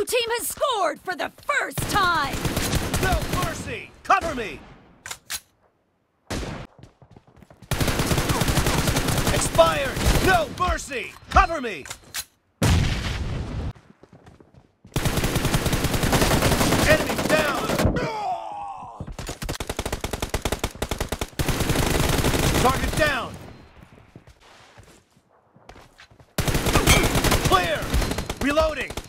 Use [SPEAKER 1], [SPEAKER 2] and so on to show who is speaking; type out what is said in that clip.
[SPEAKER 1] team has scored for the first time!
[SPEAKER 2] No mercy! Cover me! Expired! No mercy! Cover me! Enemy down! Target down! Clear! Reloading!